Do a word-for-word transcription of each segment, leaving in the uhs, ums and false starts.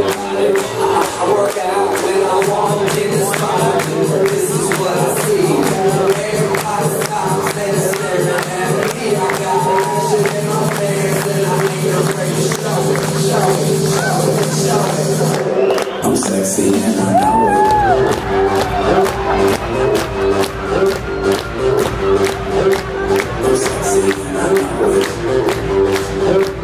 I'm sexy and I know it. I'm sexy and I know it.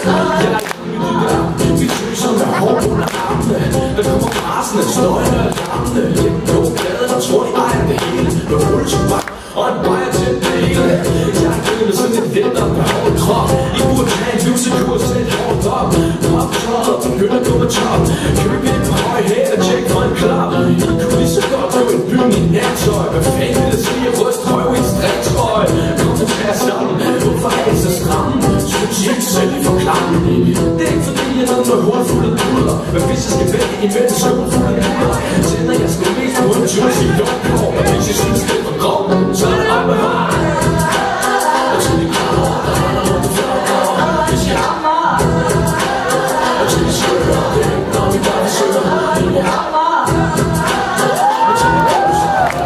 Vi tøser med hår under armene. Der kommer rasende, støjende og larmende. Lidt på gaden og tror de ejer det hele. Med rullesubak og en bajer til det hele. Jeg er givet med sådan et vinter med hård krop. I burde have en lusekur, sæt hårdt op. Pop tøjet, begynder at gå med top. Køb ind på høj hæt og tjek for en klap. I kunne lige så godt gå en byen i nattøj. Hvad fanden vil det sige at ryste røv i en striktrøj? Kom til at tage sammen, hvorfor er I så stramme? Synes I ikke selv, I får klammen? Det er ikke fordi jeg er noget hurtigt fuld af puder. Men hvis jeg skal vælge imens så er fuld af puder. Tænder jeg sgu mest på en juicy jordkår. Og hvis jeg synes det er for grov, så er det op med mig. Og til de kommer, der render rundt og flår. Hvis jeg hammer. Og til de søger, det er ikke når vi bare forsøger. Det er hammer. Og til de kommer,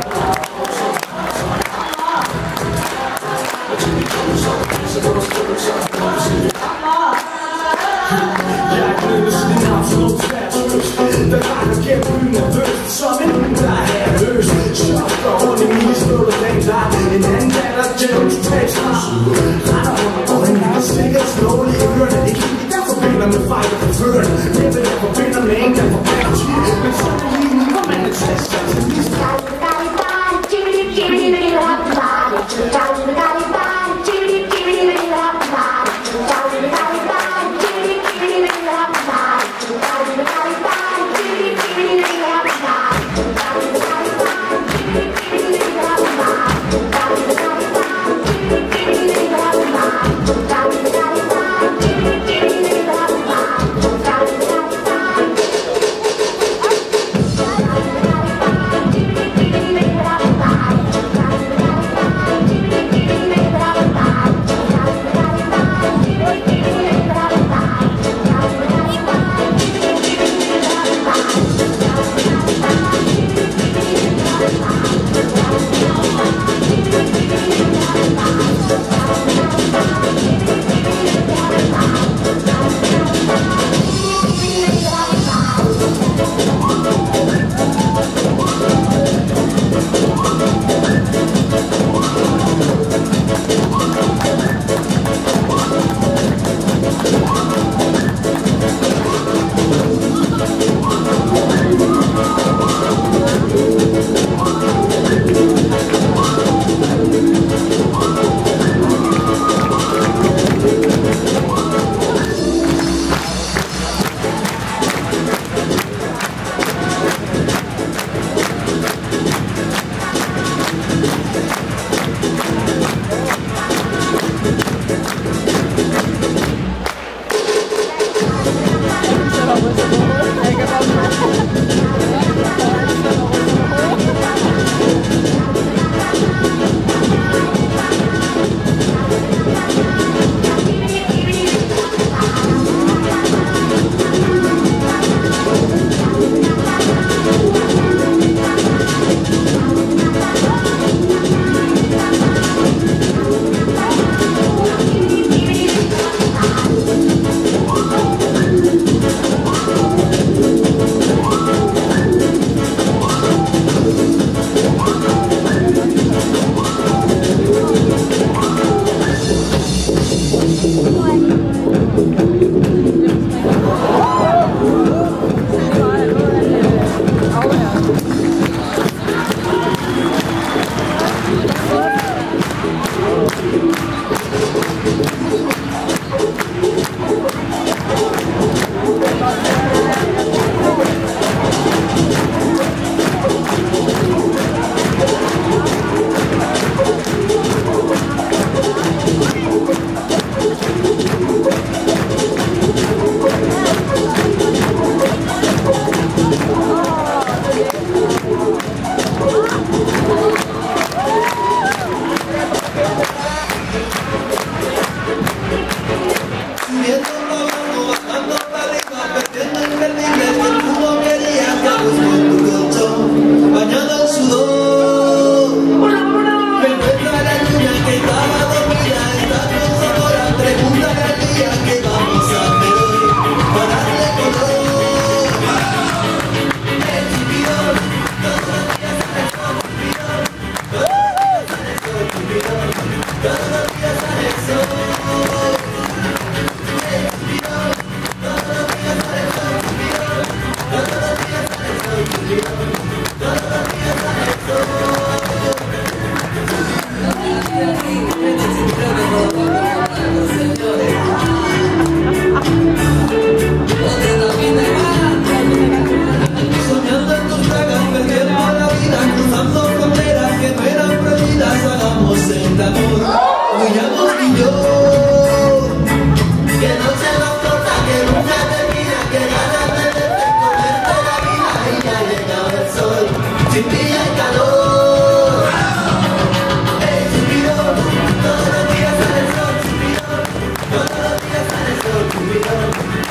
og til de kommer, så går der stykker, så kommer vi til. Jeg er blevet sådan en absolut færdsøs. Der rækker gennem byen nervøs. Som en hund, der er herreløs. Shop går rundt i mine slåler blandt dig. En anden datter, Jens Pæsner. Retter under øjnene, der stikker slående i ørerne. Ikke lige der forbinder med fejl og forføren. Næppe der forbinder med en, der forbinder tid. Men så er det lige nu, hvor man er tester til lige straf.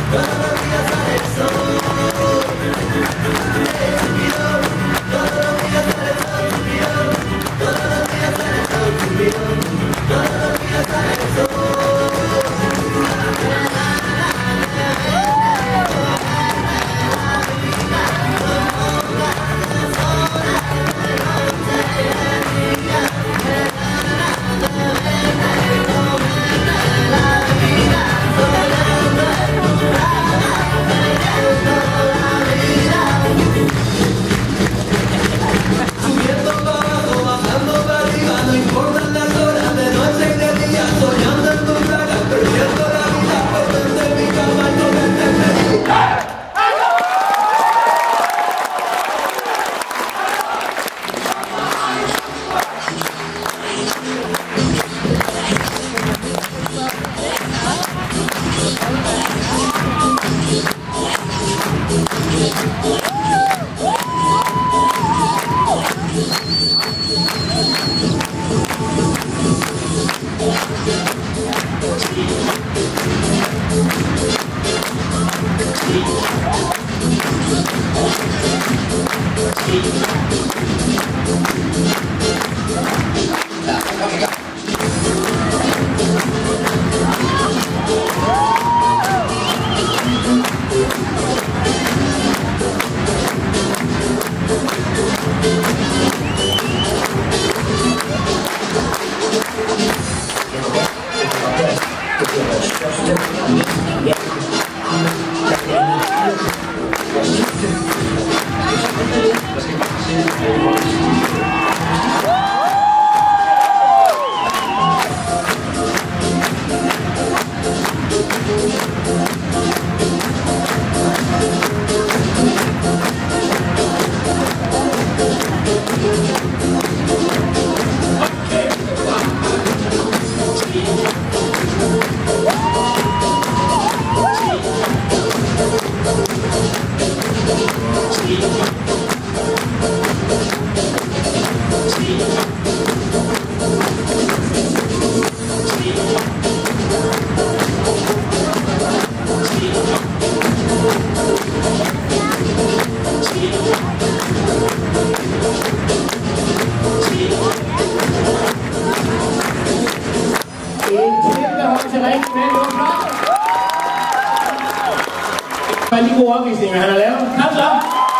De gode opvisninger, han har lavet. Kom så!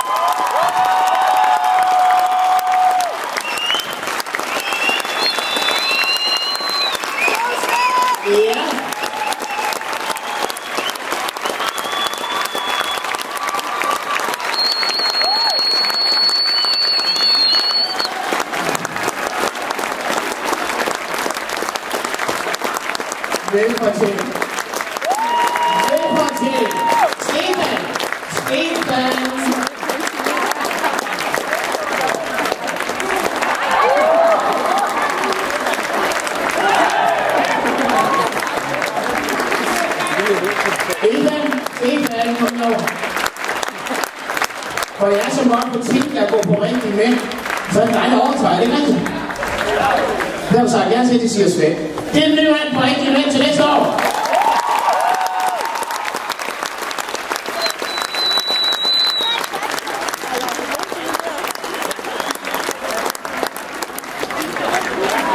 Ja. Velkommen til. Velkommen til. Stefan. Stefan. Stefan. Stefan, kom nu. For jeg er så godt på ting, der går på rigtig med, så er det dig, der overtager. Er det ikke rigtigt? Det har du sagt. Jeg har set, at de siger svært. Det er den nye mand på rigtig med til næste år.